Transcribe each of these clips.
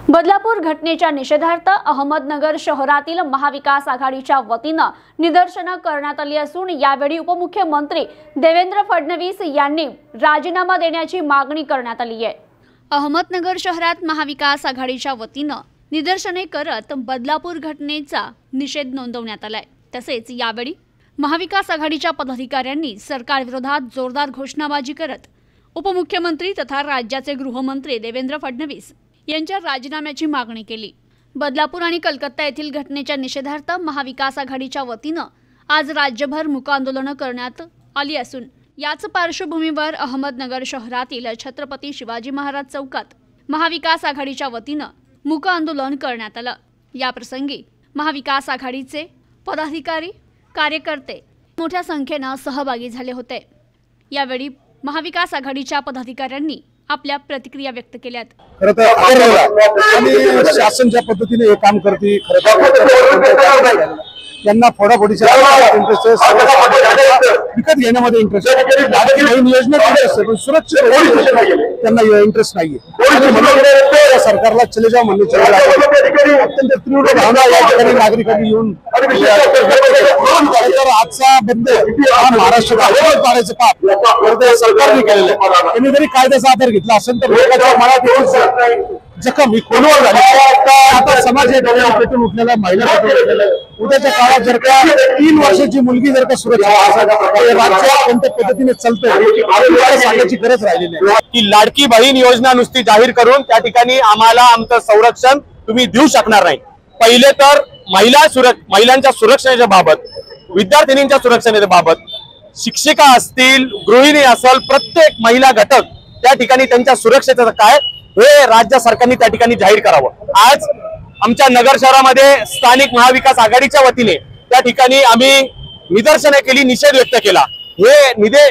बदलापूर घटनेच्या निषेधार्थ अहमदनगर शहरातील महाविकास आघाडीच्या वतीने निदर्शने करण्यात आली असून यावेळी उपमुख्यमंत्री देवेंद्र फडणवीस यांनी राजीनामा देण्याची मागणी करण्यात आली आहे। अहमदनगर शहरात महाविकास आघाडीच्या वतीने निदर्शने करत बदलापूर घटनेचा निषेध नोंदवण्यात आलाय। तसेच यावेळी महाविकास आघाडीच्या पदाधिकाऱ्यांनी सरकारविरोधात जोरदार घोषणाबाजी करत उपमुख्यमंत्री तथा राज्याचे गृहमंत्री देवेंद्र फडणवीस यांच्या राजीनाम्याची मागणी केली। बदलापूर आणि कलकत्ता येथील घटनेच्या निषेधार्थ महाविकास आघाडीच्या वतीने आज राज्यभर मूक आंदोलन करण्यात आली असून याच पार्श्वभूमीवर अहमदनगर शहरातील छत्रपती शिवाजी महाराज चौकात महाविकास आघाडीच्या वतीने मूक आंदोलन करण्यात आले। या प्रसंगी महाविकास आघाडीचे पदाधिकारी कार्यकर्ते मोठ्या संख्येने सहभागी झाले होते। यावेळी महाविकास आघाडीच्या पदाधिकाऱ्यांनी आपल्या प्रतिक्रिया व्यक्त केल्यात। शासन ज्या पद्धतीने हे काम करते त्यांना फोडाफोडीच्या इंटरेस्ट आहे, विकत घेण्यामध्ये इंटरेस्ट आहे, नवीन योजना इंटरेस्ट आहे, पण सुरक्षित त्यांना इंटरेस्ट नाहीये। सरकारला चले जाऊ म्हणण्याची अत्यंत तीव्र भावना या ठिकाणी नागरिकांनी येऊन आजचा बंद हा महाराष्ट्रात पाडायचं पाप सरकारने केलेलं आहे। त्यांनी जरी कायद्याचा आधार घेतला असेल तर लोकांच्या मनात जखम ही खोलवर झाली। आता समाज हे पेटून उठलेला महिला उद्याच्या काळात जर का 3 वर्षाची मुलगी जर का सुरक्षित राज्य कोणत्या पद्धतीने चालतंय सांगण्याची गरज राहिलेली आहे की लाडकी बहीण योजना नुसती जाहीर करून त्या ठिकाणी आम्हाला आमचं संरक्षण तुम्ही देऊ शकणार नाही। पहिले तर महिलांच्या सुरक्षेच्या बाबत, विद्यार्थिनींच्या सुरक्षेच्या बाबत, शिक्षिका असतील, गृहिणी असेल, प्रत्येक महिला घटक त्या ठिकाणी त्यांच्या सुरक्षेचं काय हे राज्य सरकारने त्या ठिकाणी जाहीर करावं। आज आमच्या नगर शहरामध्ये स्थानिक महाविकास आघाडीच्या वतीने त्या ठिकाणी आम्ही निदर्शने केली, निषेध व्यक्त केला। हे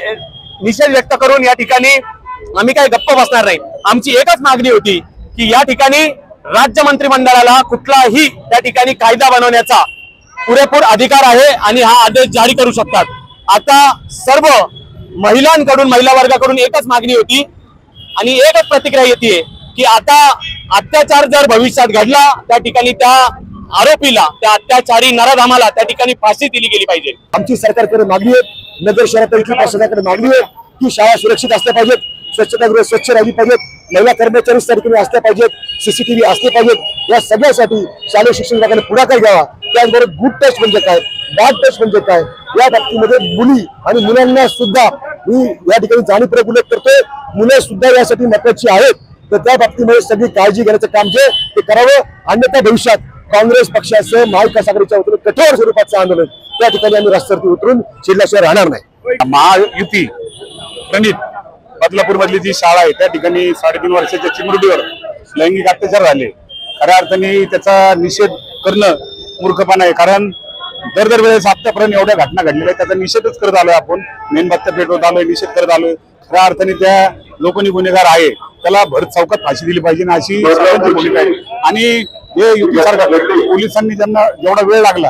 निषेध व्यक्त करून या ठिकाणी आम्ही काही गप्प बसणार नाही। आमची एकच मागणी होती की या ठिकाणी राज्य मंत्रिमंडळाला कुठलाही त्या ठिकाणी कायदा बनवण्याचा पुरेपूर अधिकार आहे आणि हा आदेश जारी करू शकतात। आता सर्व महिलांकडून, महिला वर्गाकडून एकच मागणी होती आणि एकच प्रतिक्रिया येते की आता अत्याचार जर भविष्यात घडला त्या ठिकाणी त्या आरोपीला, त्या अत्याचारी नराधमाला त्या ठिकाणी फाशी दिली गेली पाहिजे। आमची सरकारकडे मागणी आहे, नगर शहरातील प्रशासनाकडे मागणी आहे की शाळा सुरक्षित असल्या पाहिजेत, स्वच्छतागृह स्वच्छ राहिली पाहिजेत, महिला कर्मचारी सरकारी असल्या पाहिजेत, सीसीटीव्ही असले पाहिजेत। या सगळ्यासाठी शालेय शिक्षण विभागाने पुढाकार घ्यावा। त्याचबरोबर गुड टच म्हणजे काय, बॅड टच म्हणजे काय, या बाबतीमध्ये मुली आणि मुलांना सुद्धा मी या ठिकाणी जाणीवपूर्वक उल्लेख करतोय, मुलं सुद्धा यासाठी महत्वाची आहेत। तर त्या बाबतीमध्ये सगळी काळजी घेण्याचं काम जे ते करावं, अन्यथा भविष्यात काँग्रेस पक्षासह महाविकास आघाडीच्या वतीने कठोर स्वरूपाचं आंदोलन त्या ठिकाणी आम्ही रस्त्यावरती उतरून शिरल्याशिवाय राहणार नाही। महायुती प्रणित बदलापूर मधली जी शाळा आहे त्या ठिकाणी 3.5 वर्षाच्या चिमुरडीवर लैंगिक अत्याचार झाले, खऱ्या अर्थाने त्याचा निषेध करणं मूर्खपणा आहे। कारण दर वेळेस आतापर्यंत एवढ्या घटना घडलेल्या आहेत, त्याचा निषेधच करत आलोय आपण, मेणबत्त्या पेटवत आलोय, निषेध करत आलोय। खऱ्या अर्थाने त्या लोकांनी गुन्हेगार आहे त्याला भर चौकात फाशी दिली पाहिजे अशी सर्वांची भूमिका आहे। आणि हे युती सरकार पोलिसांनी ज्यांना जेवढा वेळ लागला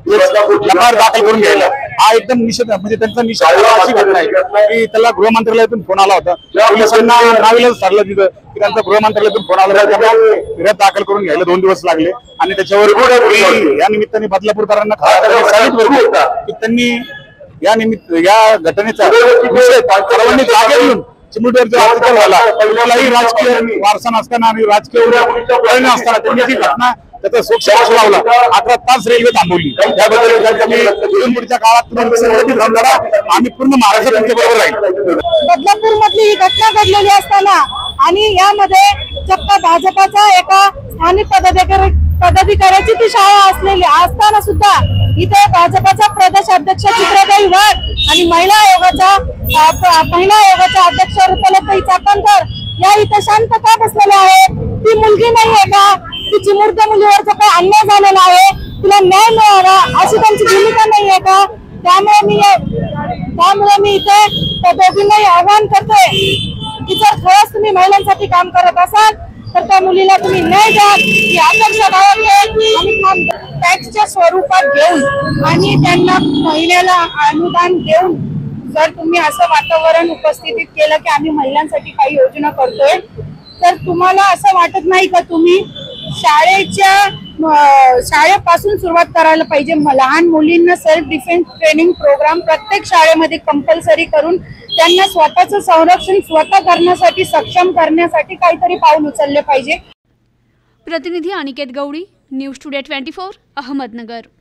एफआयआर दाखल करून घ्यायला, हा एकदम निषेध म्हणजे त्यांचा निषेध अशी घटना आहे की त्याला गृहमंत्रालयातून फोन आला होता, पोलिसांना नाविलाज ठरलं तिथं की त्यांचा गृहमंत्रालयातून फोन आला, फिर्याद दाखल करून घ्यायला 2 दिवस लागले। आणि त्याच्यावर या निमित्ताने बदलापूरकरांना की त्यांनी या घटनेचा सर्वांनी जागे घेऊन चिमुरडीवरचा अत्याचार झाला, कुठलाही राजकीय वारसा नसताना आणि राजकीय परिणाम असताना त्यांनी जी घटना त्याचा सोक्ष लावला, 11 तास रेल्वे थांबवली। त्याबद्दल पुढच्या काळात आम्ही पूर्ण महाराष्ट्र त्यांच्या बरोबर राहील। बदलापूर मधली ही घटना घडलेली असताना आणि यामध्ये चक्क भाजपाचा एका स्थानिक पदाधिकाऱ्याची ती शाळा असलेली असताना सुद्धा इथे भाजपाचा प्रदेश अध्यक्ष चित्रताई वाघ आणि महिला आयोगाच्या अध्यक्ष रुपलताई चाकणकर या इथे शांत का बसलेल्या आहे? ती मुलगी नाहीये का? ती चिमुरड मुलीवर जो काही अन्याय झालेला आहे तिला न्याय मिळावा अशी त्यांची भूमिका नाहीये का? त्यामुळे मी इथे त्या दोघींनाही आवाहन करते की जर खरंच तुम्ही महिलांसाठी काम करत असाल तर त्या मुलीला तुम्ही न्याय द्या ही अपेक्षा बाळगते। आणि टॅक्सच्या स्वरूपात घेऊन आणि त्यांना महिन्याला अनुदान देऊन जर तुम्ही असं वातावरण उपस्थित केलं की आम्ही महिलांसाठी काही योजना करतोय, तर तुम्हाला असं वाटत नाही का तुम्ही शाळेपासून सुरुवात करायला पाहिजे. लहान मुलींना सेल्फ डिफेन्स ट्रेनिंग प्रोग्राम प्रत्येक शाळेमध्ये कंपल्सरी करून त्यांना स्वतःचं संरक्षण स्वतः करण्यासाठी सक्षम करण्यासाठी काहीतरी पाऊल उचलले पाहिजे. प्रतिनिधी अनिकेत गवळी, न्यूज टुडे 24, अहमदनगर.